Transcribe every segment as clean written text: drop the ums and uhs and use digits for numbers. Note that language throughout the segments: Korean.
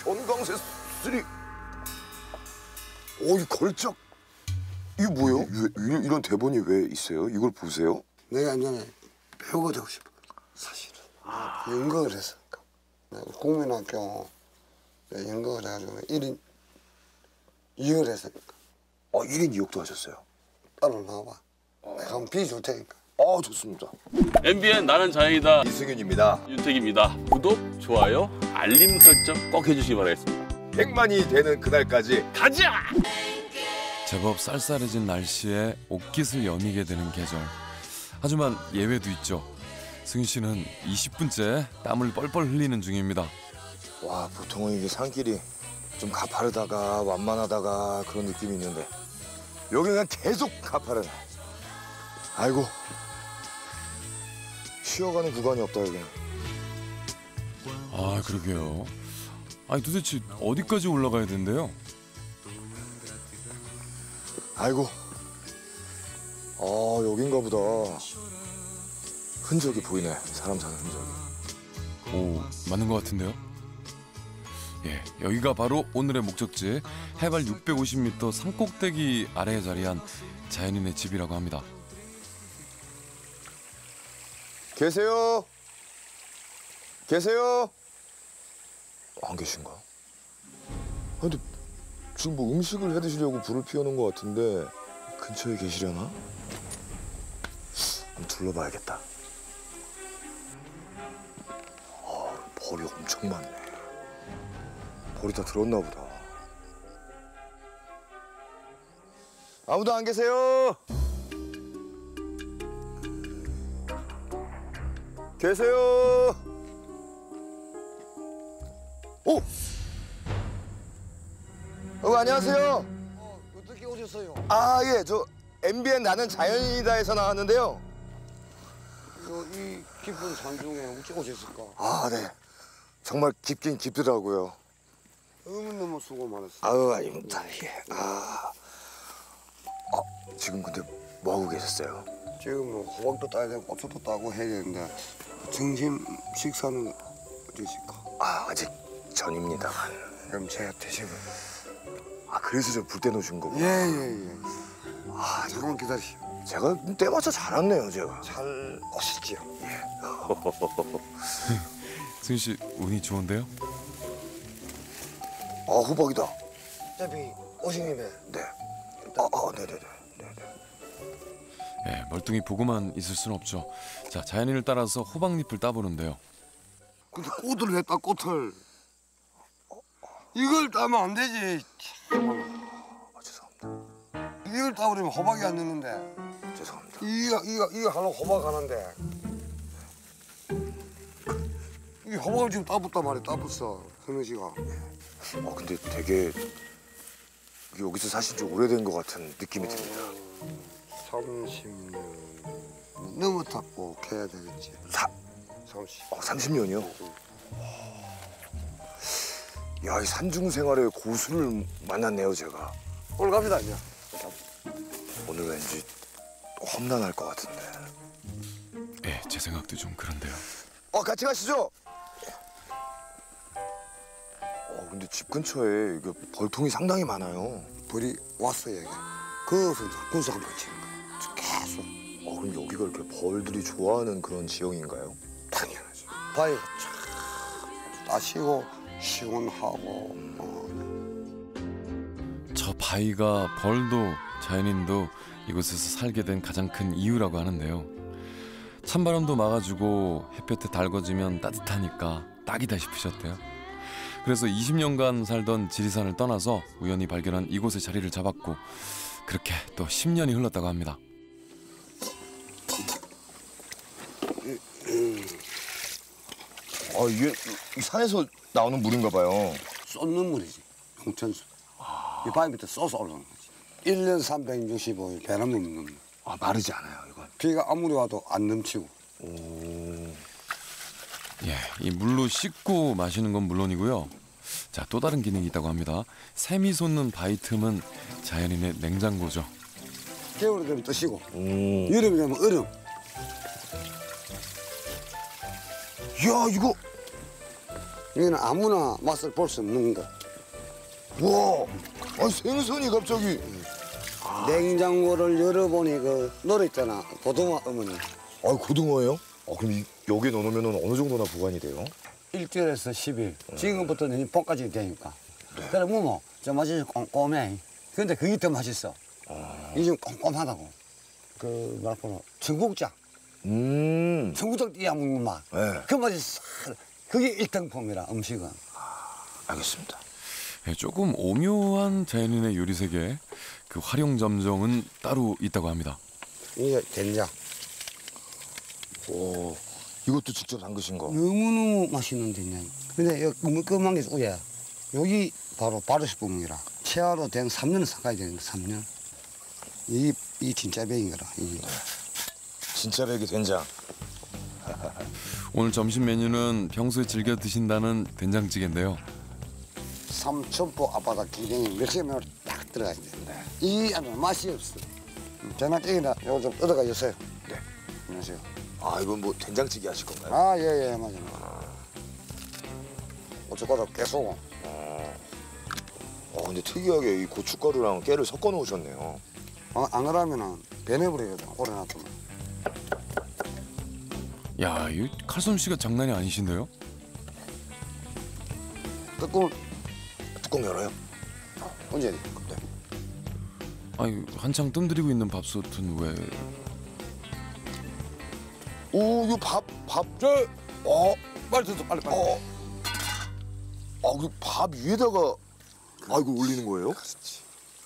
전광새 3. 오, 이 걸작. 이게 뭐예요? 이런 대본이 왜 있어요? 이걸 보세요. 내가 예전에 배우가 되고 싶어. 사실은. 연극을 했으니까. 국민학교 연극을 해가지고 1인 2역을 했으니까. 1인 2역도 하셨어요? 따로 나와봐. 내가 한번 비줄 테니까. 좋습니다. MBN 나는 자연이다. 이승윤입니다. 윤택입니다. 구독, 좋아요, 알림 설정 꼭 해주시기 바라겠습니다. 100만이 되는 그날까지 가자! 제법 쌀쌀해진 날씨에 옷깃을 여미게 되는 계절. 하지만 예외도 있죠. 승윤 씨는 20분째 땀을 뻘뻘 흘리는 중입니다. 와, 보통은 이게 산길이 좀 가파르다가 완만하다가 그런 느낌이 있는데 여기는 계속 가파르네. 아이고, 쉬어가는 구간이 없다 여기는. 아, 그러게요. 아니 도대체 어디까지 올라가야 된대요? 아이고, 여긴가 보다. 흔적이 보이네, 사람 사는 흔적이. 오, 맞는 것 같은데요? 예, 여기가 바로 오늘의 목적지 해발 650m 산꼭대기 아래에 자리한 자연인의 집이라고 합니다. 계세요? 계세요? 안 계신가? 근데 지금 뭐 음식을 해드시려고 불을 피워놓은 것 같은데 근처에 계시려나? 한번 둘러봐야겠다. 벌이 엄청 많네. 벌이 다 들었나 보다. 아무도 안 계세요? 계세요? 오! 안녕하세요. 어떻게 오셨어요? 예, 저 MBN 나는 자연인이다에서 나왔는데요. 이 깊은 산중에 어떻게 오셨을까? 네. 정말 깊긴 깊더라고요. 너무 수고 많았어요. 아닙니다. 예. 지금 근데 뭐 하고 계셨어요? 지금 뭐 호박도 따야 되고 고추도 따고 해야 되는데 점심 식사는 어떠실까? 아직 전입니다. 그럼 제가 드시고. 그래서 저 불 떼놓으신 거구나. 예. 잠깐만 기다리시오. 제가 때 맞춰 잘 왔네요, 제가. 잘 오시지요. 승윤 씨 운이 좋은데요? 호박이다. 어차피 오신 김에. 네. 네네네. 예, 멀뚱히 보고만 있을 수는 없죠. 자, 자연인을 따라서 호박잎을 따보는데요. 근데 꽃을 했다, 꽃을. 이걸 따면 안 되지. 죄송합니다. 이걸 따버리면 호박이 안 되는데. 죄송합니다. 이거 하나 호박 하나인데. 이 호박을 지금 따붙단 말이야, 따붙어. 선우 씨가. 근데 되게 여기서 사신 지 오래된 것 같은 느낌이 듭니다. 30년 넘었다고 해야 되겠지. 30년이요? 야, 이 산중 생활의 고수를 만났네요, 제가. 오늘 갑니다, 이제. 오늘 왠지 험난할 것 같은데. 예, 제 생각도 좀 그런데요. 같이 가시죠. 근데 집 근처에 이게 벌통이 상당히 많아요. 벌이 왔어요, 여기. 그것은 군수 한번 치는 거야. 계속. 그럼 여기가 이렇게 벌들이 좋아하는 그런 지형인가요? 당연하지. 바위가 쫙 따시고 시원하고. 저 바위가 벌도 자연인도 이곳에서 살게 된 가장 큰 이유라고 하는데요. 찬바람도 막아주고 햇볕에 달궈지면 따뜻하니까 딱이다 싶으셨대요. 그래서 20년간 살던 지리산을 떠나서 우연히 발견한 이곳에 자리를 잡았고 그렇게 또 10년이 흘렀다고 합니다. 이게 이 산에서 나오는 물인가 봐요. 쏟는 물이지, 홍천수. 이 바위 밑에 쏟아 올라오는 거지. 1년 365일 배나 먹는 물. 마르지 않아요, 이건. 비가 아무리 와도 안 넘치고. 예, 이 물로 씻고 마시는 건 물론이고요. 자, 또 다른 기능이 있다고 합니다. 샘이 솟는 바위 틈은 자연인의 냉장고죠. 겨울에 되면 뜨시고, 여름에 되면 얼음. 이야, 이거 여기는 아무나 맛을 볼 수 없는 거. 와, 아니 생선이 갑자기. 냉장고를 열어보니 그 노래 있잖아. 고등어 어머니. 아, 고등어예요? 그럼 여기에 넣어놓으면 어느 정도나 보관이 돼요? 일주일에서 10일. 지금부터 내년 봄까지 되니까. 그래, 저 맛이 꼼꼼해. 근데 그게 더 맛있어. 이게 좀 꼼꼼하다고. 그, 뭐랄까, 청국장. 청국장 띠야 먹는 맛. 네. 그 맛이 싹, 그게 일등품이라, 음식은. 알겠습니다. 예, 조금 오묘한 자연인의 요리 세계 그 활용 점정은 따로 있다고 합니다. 이게 된장. 오, 이것도 직접 담그신 거. 너무너무 맛있는 된장. 근데 여기 물끄만 게 우야. 여기 바로 바르시봉이라. 채화로 된 3년 삭아야 되는 3년. 이 진짜 백이거라. 이게. 진짜 백이 된장. 오늘 점심 메뉴는 평소에 즐겨 드신다는 된장찌개인데요. 삼천포 앞바다 기경이 멸치면으로 딱 들어가야 돼. 이 안에 맛이 없어. 된장찌개나 요거 좀 뜯어가 주세요. 네. 안녕하세요. 아, 이건 뭐 된장찌개 하실 건가요? 아, 예, 예, 맞아요. 고춧가루 깨소고. 근데 특이하게 이 고춧가루랑 깨를 섞어 놓으셨네요. 안 그러면은 변해버리거든, 오래 놔두면. 야, 이 칼솜씨가 장난이 아니신데요? 뚜껑 열어요? 언제? 네. 아니, 한창 뜸들이고 있는 밥솥은 왜... 오, 이거 밥. 빨리 뜯어, 빨리. 그 밥 위에다가 이거 올리는 거예요? 그렇지.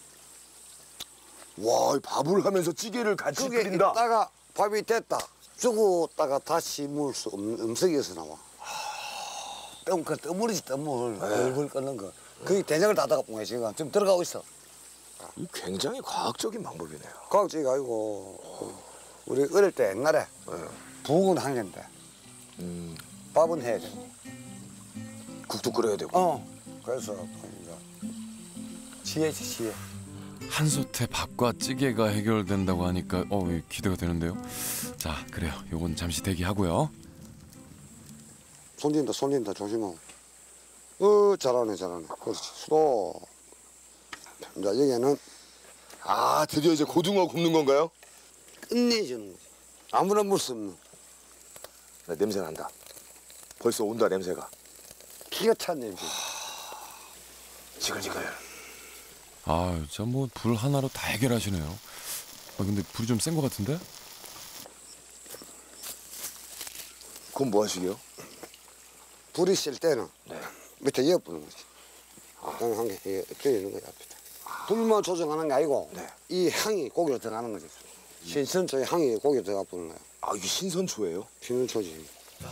와, 이 밥을 하면서 찌개를 같이 그게 끓인다. 있다가 밥이 됐다. 죽었다가 다시 물 수 없는 음식에서 나와. 떠물이지, 떠물. 얼굴 끓는 거. 그게 된장을 닫아가 본 거야, 지금. 지금 들어가고 있어. 이 굉장히 과학적인 방법이네요. 과학적이가 아니고, 우리 어릴 때 옛날에 북은 한 개인데, 밥은 해야 돼. 국도 끓여야 되고. 그래서, 지혜지, 지혜. 한솥에 밥과 찌개가 해결된다고 하니까 기대가 되는데요. 자, 그래요. 요건 잠시 대기하고요. 손진다, 조심하고. 잘하네. 그렇지, 수도. 자, 여기는 드디어 이제 고등어 굽는 건가요? 끝내주는 거지. 아무나 물 수 없는. 네, 냄새 난다. 벌써 온다, 냄새가. 기가 찬 냄새. 지글지글. 저 뭐 불 하나로 다 해결하시네요. 근데 불이 좀 센 것 같은데? 그건 뭐 하시게요? 불이 쓸 때는 밑에 이어부는 거지. 그냥 한 개, 이쪽에 있는 거야, 앞에. 불만 조정하는 게 아니고, 이 향이 고기로 들어가는 거지. 신선초의 향이 고기로 들어가 부는 거야. 이게 신선초예요? 신선초지.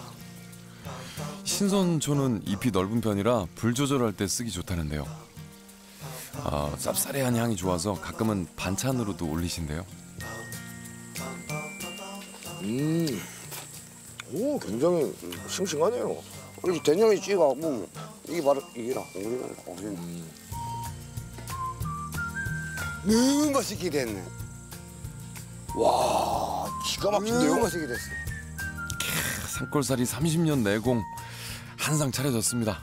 신선초는 잎이 넓은 편이라 불 조절할 때 쓰기 좋다는데요. 쌉싸래한 향이 좋아서 가끔은 반찬으로도 올리신대요. 오, 굉장히 싱싱하네요. 이렇게 된장에 찍어 먹으면 이게 바로 이게라. 너무 맛있게 됐네. 와, 기가 막힌데요? 너무 맛있게 됐어. 산골살이 30년 내공 한상 차려졌습니다.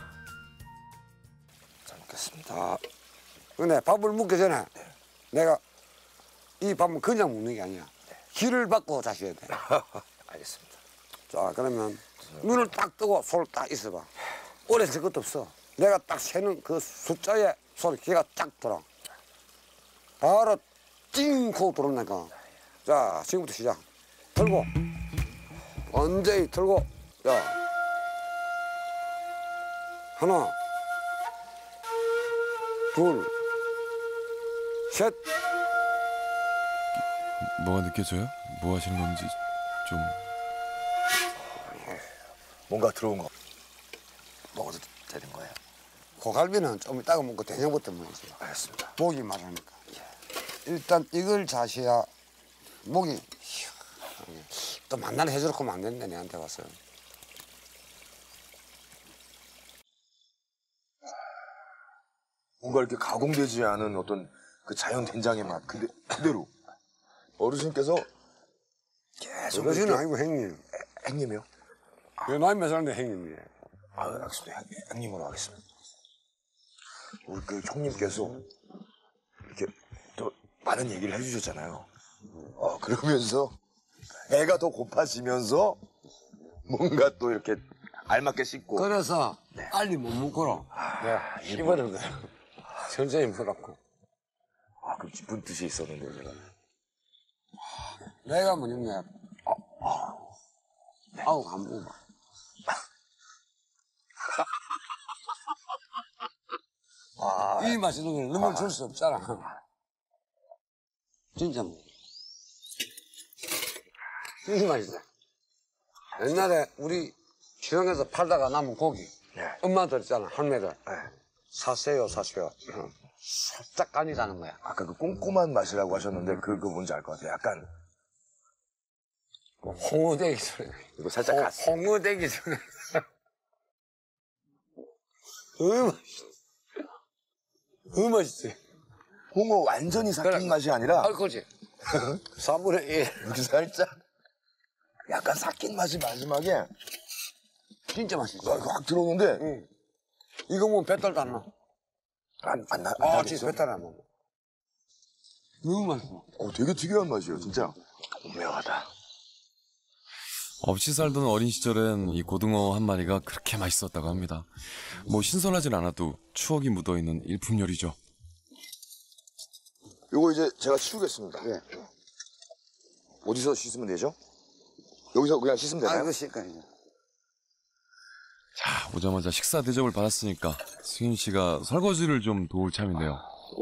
잘 먹겠습니다. 근데 밥을 먹기 전에 내가 이 밥은 그냥 먹는 게 아니야. 기를 받고 다시 해야 돼. 알겠습니다. 자, 그러면 눈을 딱 뜨고 손을 딱 있어봐. 오래 쓸 것도 없어. 내가 딱 세는 그 숫자에 손에 기가 쫙 돌아. 바로 찡고 들어오니까. 자, 지금부터 시작. 들고. 완전히 들고. 자. 하나. 둘. 셋. 뭐가 느껴져요? 뭐 하시는 건지 좀... 뭔가 들어온 거 먹어도 되는 거예요? 고갈비는 좀 이따가 먹고 된장부터 먹어야지. 알겠습니다. 목이 마르니까. 일단 이걸 자셔야 목이 시원하게. 또 만날 해주고 하면 안 된다, 내한테 와서. 뭔가 이렇게 가공되지 않은 어떤 그 자연 된장의 맛 그대로 어르신께서 계속 어르신은 이렇게- 아니고 형님. 행님이요? 내 나이 몇 살인데 형님이래. 알겠습니다. 형님으로 하겠습니다. 우리 그 형님께서 이렇게 또 많은 얘기를 해주셨잖아요. 그러면서 애가 더 고파지면서 뭔가 또 이렇게 알맞게 씻고. 그래서 빨리 못 먹고로 내가 씹어는 거야. 천천히 먹으라고. 그럼 깊은 뜻이 있었는데 제가. 내가 뭐냐면 아우 안 먹어봐. 이 맛있는 걸 너무 줄 수 없잖아. 진짜 뭐. 이 맛있어. 옛날에 우리 시장에서 팔다가 남은 고기. 엄마들 있잖아, 할매들. 사세요. 살짝 간이라는 거야. 아까 그 꼼꼼한 맛이라고 하셨는데 그거 뭔지 알 것 같아요. 약간 홍어대기 소리. 이거 살짝 갔어. 홍어대기 소리. 맛있어. 맛있지. 홍어 완전히 삭힌 그래. 맛이 아니라 알코올지. 4분의 1. 이렇게 살짝 약간 삭힌 맛이 마지막에 진짜 맛있어. 확 들어오는데 응. 이거 뭐 배탈도 안 나. 안 진짜 배탈 안 나. 너무 맛있어. 되게 특이한 맛이에요, 진짜. 오묘하다. 없이 살던 어린 시절엔 이 고등어 한 마리가 그렇게 맛있었다고 합니다. 뭐 신선하진 않아도 추억이 묻어있는 일품 요리죠. 요거 이제 제가 치우겠습니다. 예. 어디서 씻으면 되죠? 여기서 그냥 씻으면 되나요? 이거 실까요? 자, 오자마자 식사 대접을 받았으니까 승윤 씨가 설거지를 좀 도울 참인데요.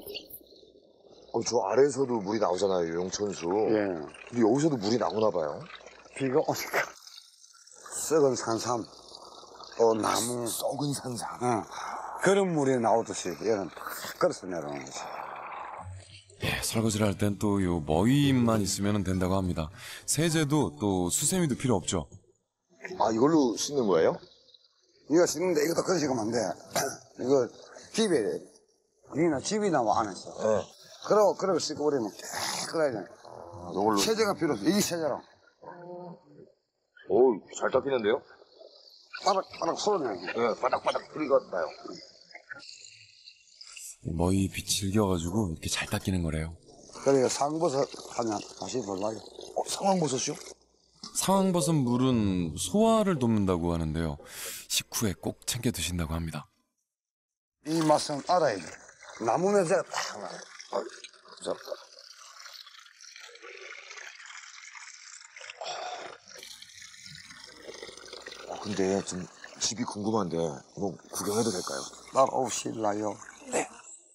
저 아래에서도 물이 나오잖아요, 용천수. 예. 근데 여기서도 물이 나오나 봐요. 비가 오니까. 썩은 산삼, 또 나무, 썩은 산삼. 그런 물이 나오듯이 얘는 탁 걸어서 내려오는 거지. 예, 설거지를 할 땐 또 요 머위만 있으면 된다고 합니다. 세제도 또 수세미도 필요 없죠. 이걸로 씻는 거예요? 이거 씻는데 이것도 그러시면 안 돼. 이거 집에, 니나 집이 나와 안에서. 네. 그러고 씻고 버리면 깨끗하잖아. 이걸로. 세제가 필요 없어. 이 세제로. 잘 닦이는데요? 바닥 소리나요. 네, 바닥바닥 소리가 나요. 머위 빛이 일겨가지고 이렇게 잘 닦이는 거래요. 그러니까 상버섯 하면 다시 몰라요. 상황버섯이요? 상황버섯 물은 소화를 돕는다고 하는데요. 식후에 꼭 챙겨 드신다고 합니다. 이 맛은 알아야 돼. 나무 냄새가 딱 나. 감사합니다. 근데 좀 집이 궁금한데 뭐 구경해도 될까요? 따라오실라요? 네.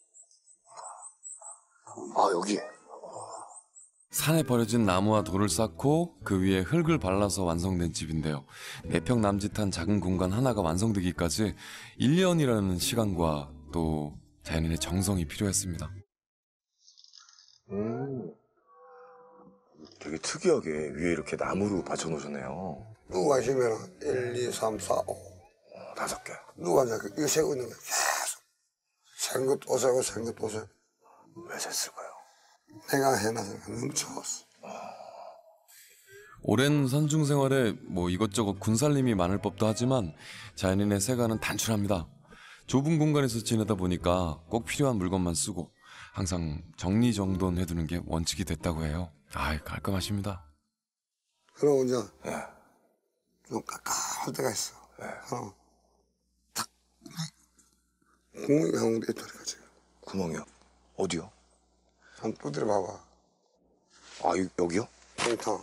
여기. 산에 버려진 나무와 돌을 쌓고 그 위에 흙을 발라서 완성된 집인데요. 4평 남짓한 작은 공간 하나가 완성되기까지 1년이라는 시간과 또 자연인의 정성이 필요했습니다. 되게 특이하게 위에 이렇게 나무로 받쳐놓으셨네요. 누가 계시면 1, 2, 3, 4, 5. 5개. 누가 이제 이거 세고 있는 거야. 계속. 생것 오세고 생것 오세고. 왜 셌을까요? 내가 해놔서 너무 좋았어. 오랜 산중 생활에 뭐 이것저것 군살림이 많을 법도 하지만 자연인의 생활은 단출합니다. 좁은 공간에서 지내다 보니까 꼭 필요한 물건만 쓰고 항상 정리정돈해두는 게 원칙이 됐다고 해요. 깔끔하십니다. 그러고 이제 좀 깝깝할 때가 있어. 딱 구멍이 한 군데 있다니까 지금. 구멍이요? 어디요? 한번 두드려 봐봐. 여기요? 탕탕.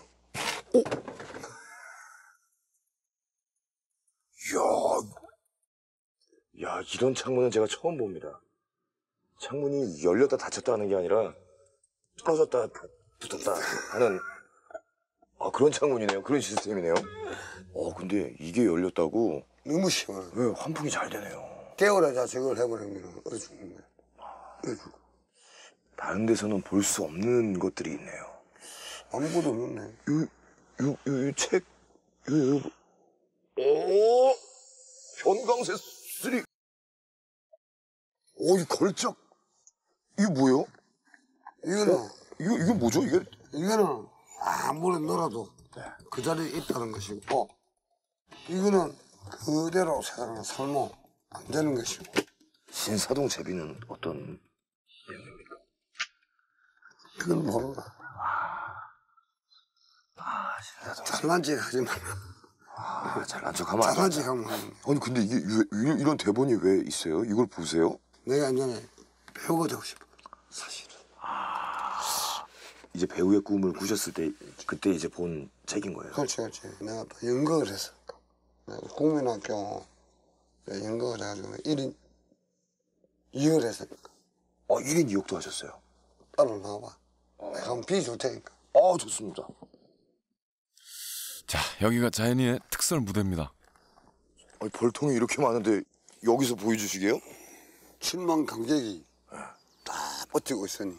야, 이런 창문은 제가 처음 봅니다. 창문이 열렸다 닫혔다 하는 게 아니라 떨어졌다 붙었다 하는 그런 창문이네요. 그런 시스템이네요. 근데 이게 열렸다고 너무 시원해. 왜 환풍이 잘 되네요. 깨우라 자식을 해버리면 얼어 죽는 거야. 얼어 죽어. 다른 데서는 볼 수 없는 것들이 있네요. 아무것도 없네. 요 책, 변광세 3. 이 걸작. 이게 뭐예요? 이거는 이게 뭐죠? 이거는 아무리 놀아도 그 자리에 있다는 것이고, 이거는 그대로 세상을 살면 안 되는 것이고. 신사동 제비는 어떤 내용입니까? 그건 몰라. 잘난 척 하지 마. 잘난 척하면 안 잘난 돼. 척 하면 아니 근데 이게 이런 대본이 왜 있어요? 이걸 보세요? 내가 예전에 배우가 되고 싶어. 사실은. 이제 배우의 꿈을 꾸셨을 때 그때 이제 본 책인 거예요. 그렇지, 그렇지. 내가 또 연극을 했어. 내가 국민학교 연극을 해가지고 1인 2역을 했으니까. 1인 2역도 하셨어요. 따로 나와봐. 내가 한번 비줄 테니까. 좋습니다. 자, 여기가 자연이의 특설 무대입니다. 아니, 벌통이 이렇게 많은데 여기서 보여주시게요? 7만 관객이 다 버티고 있으니.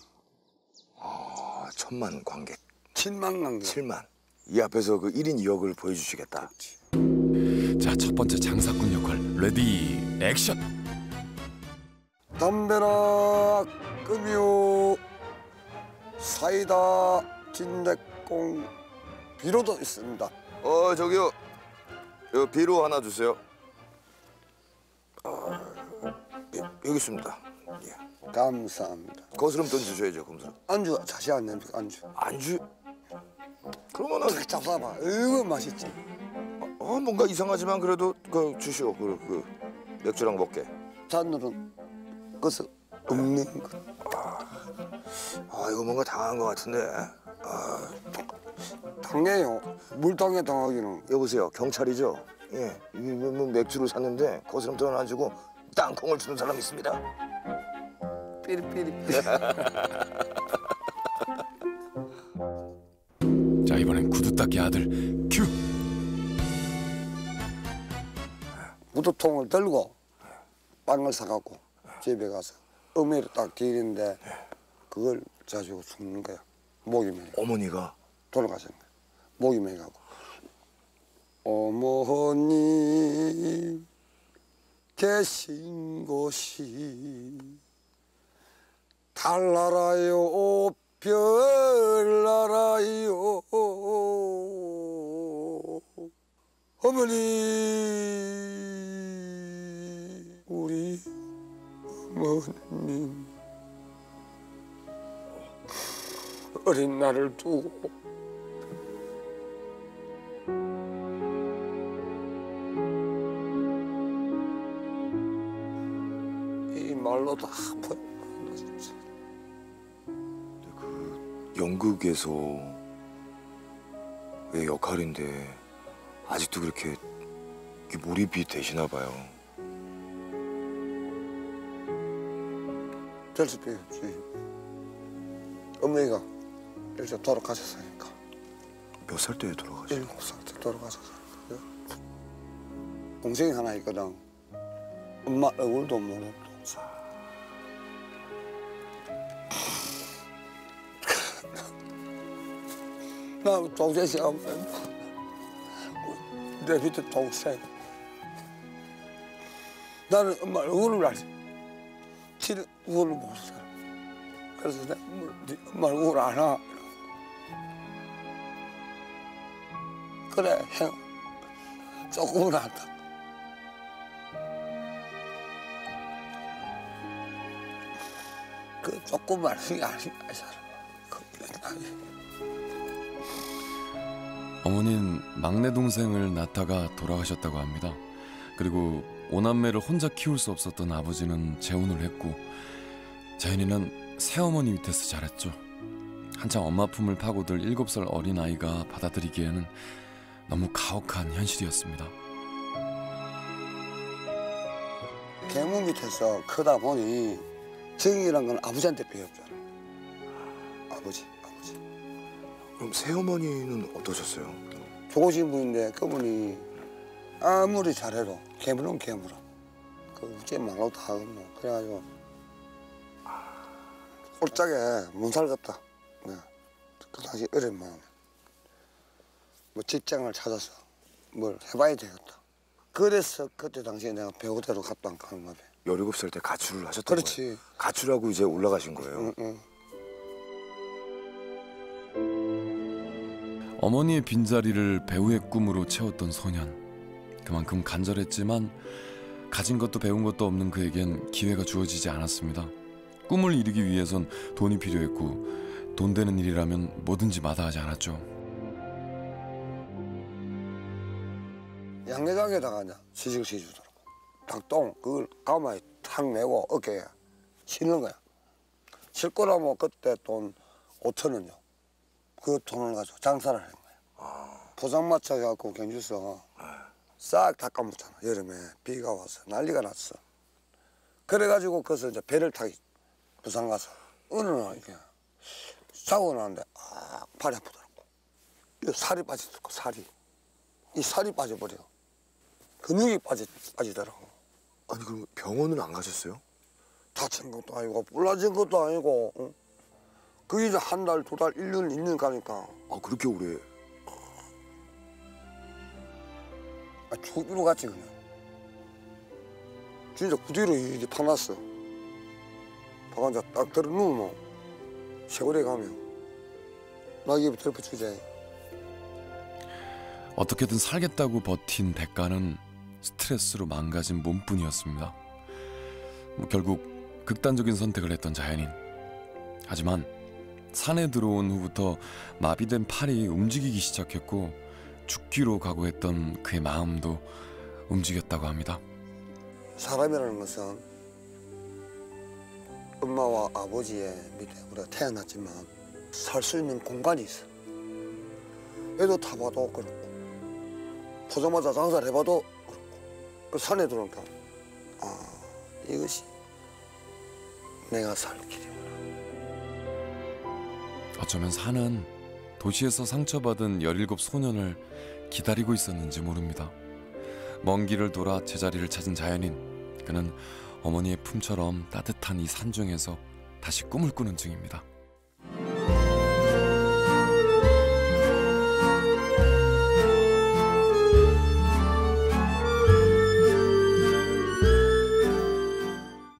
1000만 관객, 7만 관객. 7만. 이 앞에서 그 1인 2역을 보여주시겠다. 자, 첫 번째 장사꾼 역할 레디 액션. 담배나 끄며 사이다 진맥공 비로도 있습니다. 저기요. 요 비로 하나 주세요. 여기 있습니다. 예. 감사합니다. 거스름 돈 주셔야죠, 거스름. 안주 다시 안 냅니까 안주? 안주? 그러면은 딱 잡숴봐. 이거 맛있지. 뭔가 이상하지만 그래도 그 주시오. 그 맥주랑 먹게. 잔으로는 그것은 없는 것. 이거 뭔가 당한 것 같은데. 당해요. 물당해 당하기는. 여보세요, 경찰이죠? 예, 뭐 맥주를 샀는데 거스름 돈 안 주고 땅콩을 주는 사람 있습니다. 삐리삐리. 자, 이번엔 구두 닦기 아들 큐. 무도통을 들고 빵을 사갖고 집에 가서 어미를 딱 디는데 그걸 자주고 죽는 거야. 목이 메. 어머니가 돌아가셨네. 목이 메가고. 어머님 계신 곳이 달나라요 별나라요 어머니 우리 어머님 어린 나를 두고 이 말로 다 아파요. 연극에서의 역할인데 아직도 그렇게 몰입이 되시나 봐요. 될 수도 있지. 어머니가 일찍 돌아가셨으니까. 몇 살 때 돌아가셨어요? 7살 때 돌아가셨어요. 동생이 하나 있거든. 엄마 얼굴도 모르는 동생. 나 동생이 없어요. 내 밑에 동생. 나는 엄마 얼굴을 알지. 지 얼굴을 못 살아. 그래서 내가 엄마 얼굴을 알아. 그래, 형. 조금은 안다. 그 조금만 힘이 아니야, 사람. 그 맨날. 어머니는 막내 동생을 낳다가 돌아가셨다고 합니다. 그리고 오남매를 혼자 키울 수 없었던 아버지는 재혼을 했고 자연이는 새어머니 밑에서 자랐죠. 한창 엄마 품을 파고들 7살 어린 아이가 받아들이기에는 너무 가혹한 현실이었습니다. 계무 밑에서 크다 보니 정이란 건 아버지한테 배웠잖아. 아버지. 그럼 새어머니는 어떠셨어요? 좋으신 분인데 그분이 아무리 잘해도 괴물은 괴물아. 그 우째 말로 다 하고 그래가지고 꼴짝에 못 살겠다. 네. 그 당시 어린 마음에 뭐 직장을 찾아서 뭘 해봐야 되겠다. 그래서 그때 당시에 내가 배우대로 갔다 가는 거지. 17살 때 가출을 하셨던 그렇지. 거예요? 가출하고 이제 올라가신 거예요? 응. 어머니의 빈자리를 배우의 꿈으로 채웠던 소년. 그만큼 간절했지만 가진 것도 배운 것도 없는 그에겐 기회가 주어지지 않았습니다. 꿈을 이루기 위해선 돈이 필요했고 돈 되는 일이라면 뭐든지 마다하지 않았죠. 양계장에다가 이제 시식을 시주더라고. 닭똥 그걸 가마에 탁 메고 어깨에 싣는 거야. 싣 거라면 그때 돈 5,000원이요. 그 돈을 가지고 장사를 하는 거야. 포장마차 해갖고 경주서 싹 다 까먹잖아. 여름에 비가 와서 난리가 났어. 그래가지고 거기서 이제 배를 타기 부산 가서 어느 날 이게 사고 나는데 팔이 아프더라고. 이 살이 빠지더라고. 살이. 이 살이 빠져버려. 근육이 빠지더라고. 아니 그럼 병원은 안 가셨어요? 다친 것도 아니고 불나진 것도 아니고 응? 그게 이제 한 달, 두 달, 1년, 2년 가니까 아 그렇게 오래. 죽비로 갔지 그냥. 진짜 구디로 이제 파놨어. 파가 이제 딱 들어 누우면 세월에 가면 나기에 덮어주자. 어떻게든 살겠다고 버틴 대가는 스트레스로 망가진 몸뿐이었습니다. 결국 극단적인 선택을 했던 자연인. 하지만 산에 들어온 후부터 마비된 팔이 움직이기 시작했고 죽기로 각오했던 그의 마음도 움직였다고 합니다. 사람이라는 것은 엄마와 아버지의 밑에 우리가 태어났지만 살 수 있는 공간이 있어. 애도 타봐도 그렇고 보자마자 장사를 해봐도 그렇고 그 산에 들어오니까 이것이 내가 살 길이구나. 어쩌면 산은 도시에서 상처받은 17 소년을 기다리고 있었는지 모릅니다. 먼 길을 돌아 제자리를 찾은 자연인. 그는 어머니의 품처럼 따뜻한 이 산중에서 다시 꿈을 꾸는 중입니다.